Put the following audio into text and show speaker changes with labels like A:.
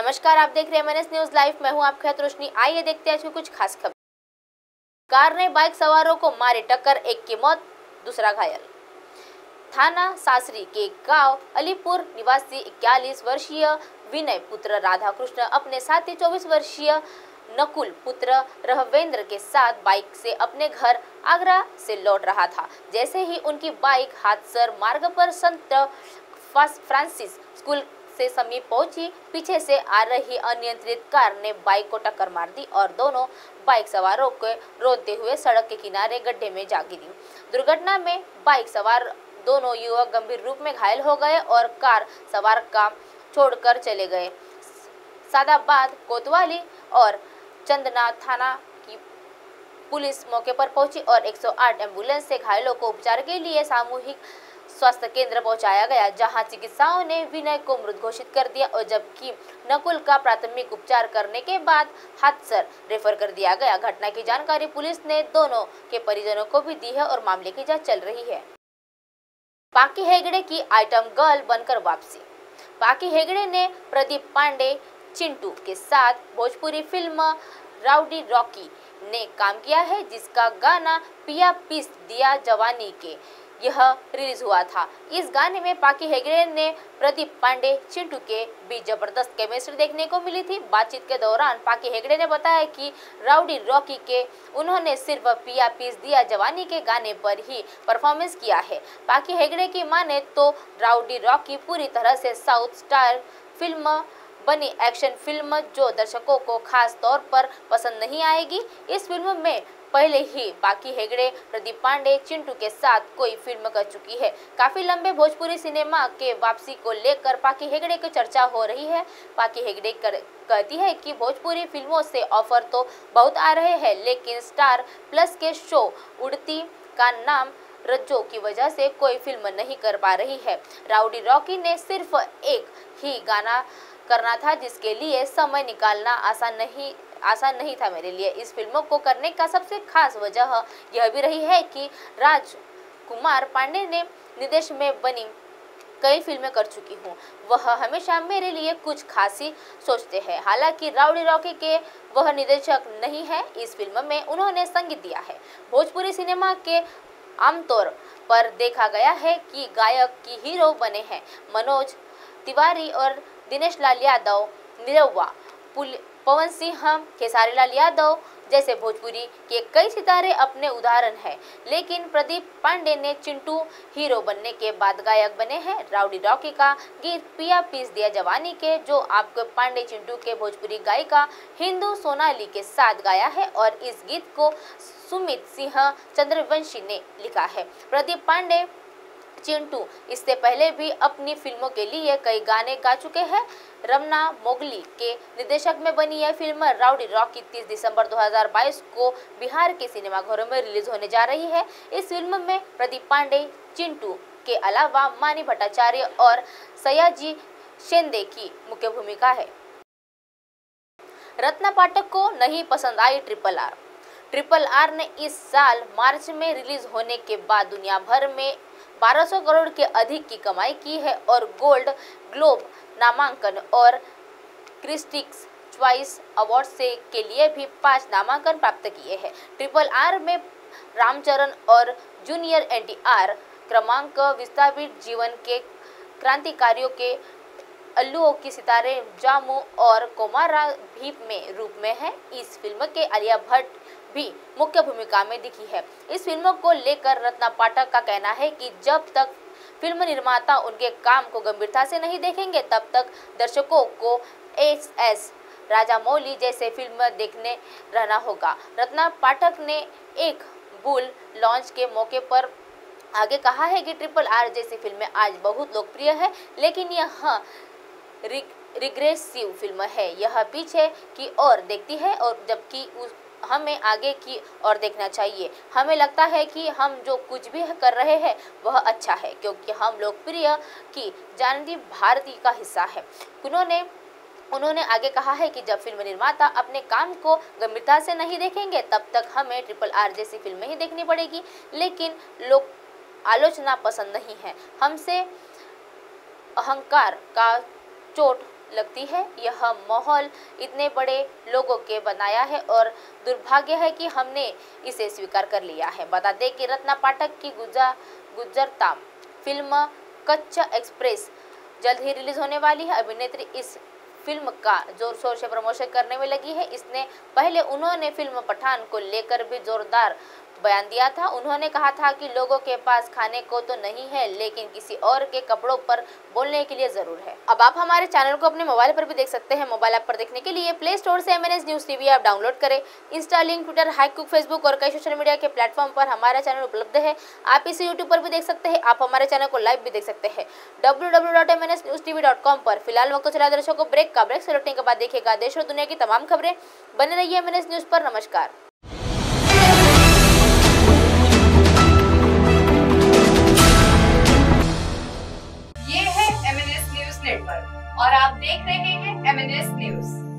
A: नमस्कार, आप देख रहे हैं एमएनएस न्यूज लाइव। मैं हूं आपके साथ रोशनी। आइए देखते हैं आज की कुछ खास खबर। कार ने बाइक सवारों को मारी टक्कर, एक की मौत, दूसरा घायल। थाना सासरी के गांव अलीपुर निवासी 41 वर्षीय विनय पुत्र राधाकृष्ण अपने साथी 24 वर्षीय नकुल पुत्र रहवेंद्र के साथ बाइक से अपने घर आगरा से लौट रहा था। जैसे ही उनकी बाइक हादसर मार्ग पर संत फ्रांसिस स्कूल से समीप पहुंची, पीछे से आ रही अनियंत्रित कार ने बाइक को टक्कर मार दी और दोनों बाइक सवारों को रोते हुए सड़क के किनारे गड्ढे में जा गिरी। दुर्घटना में बाइक सवार दोनों युवक गंभीर रूप में घायल हो गए और कार सवार काम छोड़कर चले गए। सादाबाद, कोतवाली और चंदना थाना की पुलिस मौके पर पहुंची और 108 एम्बुलेंस से घायलों को उपचार के लिए सामूहिक स्वास्थ्य केंद्र पहुंचाया गया, जहां चिकित्सकों ने विनय को मृत घोषित कर दिया और जबकि नकुल का प्राथमिक उपचार करने के बाद हादसा रेफर कर दिया गया। घटना की जानकारी पुलिस ने दोनों के परिजनों को भी दी है और मामले की जांच चल रही है। पाकी हेगड़े की आइटम गर्ल बनकर वापसी। पाकी हेगड़े ने प्रदीप पांडे चिंटू के साथ भोजपुरी फिल्म राउडी रॉकी ने काम किया है, जिसका गाना पिया पीस दिया जवानी के यह रिलीज हुआ था। इस गाने में पाकी हेगड़े ने प्रदीप पांडे चिंटू के बीच जबरदस्त केमिस्ट्री देखने को मिली थी। बातचीत के दौरान पाकी हेगड़े ने बताया कि राउडी रॉकी के उन्होंने सिर्फ पिया पीस दिया जवानी के गाने पर ही परफॉर्मेंस किया है। पाकी हेगड़े की माने तो राउडी रॉकी पूरी तरह से साउथ स्टाइल फिल्म बनी एक्शन फिल्म जो दर्शकों को खास तौर पर पसंद नहीं आएगी। इस फिल्म में पहले ही पाकी हेगड़े प्रदीप पांडे चिंटू के साथ कोई फिल्म कर चुकी है। काफी लंबे भोजपुरी सिनेमा के वापसी को लेकर पाकी हेगड़े की चर्चा हो रही है। पाकी हेगड़े कहती है कि भोजपुरी फिल्मों से ऑफर तो बहुत आ रहे हैं, लेकिन स्टार प्लस के शो उड़ती का नाम रज्जो की वजह से कोई फिल्म नहीं कर पा रही है। राउडी रॉकी ने सिर्फ एक ही गाना करना था, जिसके लिए समय निकालना आसान नहीं था मेरे लिए। इस फिल्म को करने का सबसे खास वजह यह भी रही है कि राजकुमार पांडे ने निर्देश में बनी कई फिल्में कर चुकी हूँ। वह हमेशा मेरे लिए कुछ खास ही सोचते हैं। हालांकि राउडी रॉकी के वह निर्देशक नहीं है। इस फिल्म में उन्होंने संगीत दिया है। भोजपुरी सिनेमा के आमतौर पर देखा गया है कि गायक की हीरो बने हैं मनोज तिवारी और दिनेश लाल यादव, निरहुआ, पवन सिंह, खेसारी लाल यादव जैसे भोजपुरी के कई सितारे अपने उदाहरण हैं। लेकिन प्रदीप पांडे ने चिंटू हीरो बनने के बाद गायक बने हैं। राउडी रॉकी का गीत पिया पीस दिया जवानी के जो आपको पांडे चिंटू के भोजपुरी गायिका हिंदू सोनाली के साथ गाया है और इस गीत को सुमित सिंह चंद्रवंशी ने लिखा है। प्रदीप पांडे चिंटू इससे पहले भी अपनी फिल्मों के लिए कई गाने गा चुके हैं। रमना मोगली के निर्देशक में बनी यह फिल्म राउडी रॉकी 30 दिसंबर 2022 को बिहार के सिनेमाघरों में रिलीज होने जा रही है। इस फिल्म में प्रदीप पांडे चिंटू के अलावा मानी भट्टाचार्य और सयाजी शेंदे की मुख्य भूमिका है। रत्ना पाठक को नहीं पसंद आई ट्रिपल आर ने इस साल मार्च में रिलीज होने के बाद दुनिया भर में 1200 करोड़ के अधिक की कमाई की है और गोल्ड ग्लोब नामांकन और क्रिटिक्स चॉइस अवार्ड से के लिए भी 5 नामांकन प्राप्त किए हैं। ट्रिपल आर में रामचरण और जूनियर एनटीआर क्रमांक विस्थापित जीवन के क्रांतिकारियों के अल्लुओं की सितारे जामू और कोमारा भी में रूप में है। इस फिल्म के आलिया भट्ट भी मुख्य भूमिका में दिखी है। इस फिल्म को लेकर रत्ना पाठक का कहना है कि जब तक फिल्म निर्माता उनके काम को गंभीरता से नहीं देखेंगे तब तक दर्शकों को एस राजामौली जैसे फिल्म देखने रहना होगा। रत्ना पाठक ने एक बुल लॉन्च के मौके पर आगे कहा है कि ट्रिपल आर जैसी फिल्में आज बहुत लोकप्रिय है, लेकिन यह रिग्रेसिव फिल्म है। यह पीछे की ओर देखती है और जबकि हमें आगे की ओर देखना चाहिए। हमें लगता है कि हम जो कुछ भी कर रहे हैं वह अच्छा है क्योंकि हम लोकप्रिय की जानती भारती का हिस्सा है। उन्होंने आगे कहा है कि जब फिल्म निर्माता अपने काम को गंभीरता से नहीं देखेंगे तब तक हमें ट्रिपल आर जैसी फिल्में ही देखनी पड़ेगी, लेकिन लोग आलोचना पसंद नहीं है। हमसे अहंकार का चोट लगती है। यह माहौल इतने बड़े लोगों के बनाया है और दुर्भाग्य है कि हमने इसे स्वीकार कर लिया है। बता दें कि रत्ना पाठक की गुजरता फिल्म कच्चा एक्सप्रेस जल्द ही रिलीज होने वाली है। अभिनेत्री इस फिल्म का जोर शोर से प्रमोशन करने में लगी है। इसने पहले उन्होंने फिल्म पठान को लेकर भी जोरदार बयान दिया था। उन्होंने कहा था कि लोगों के पास खाने को तो नहीं है, लेकिन किसी और के कपड़ों पर बोलने के लिए जरूर है। अब आप हमारे चैनल को अपने मोबाइल पर भी देख सकते हैं। मोबाइल ऐप पर देखने के लिए प्ले स्टोर से MNS news TV app download करें। इंस्टा, लिंक, ट्विटर, हाईकुक, फेसबुक और कई सोशल मीडिया के प्लेटफॉर्म पर हमारा चैनल उपलब्ध है। आप इसे यूट्यूब पर भी देख सकते हैं। आप हमारे चैनल को लाइव भी देख सकते हैं www.mnsnewstv.com पर। फिलहाल वक्त चला दर्शकों ब्रेक का। ब्रेक से लौटने के बाद देखिएगा देश और दुनिया की तमाम खबरें। बने रहिए MNS न्यूज पर। नमस्कार।
B: ये है MNS न्यूज नेटवर्क और आप देख रहे हैं MNS न्यूज।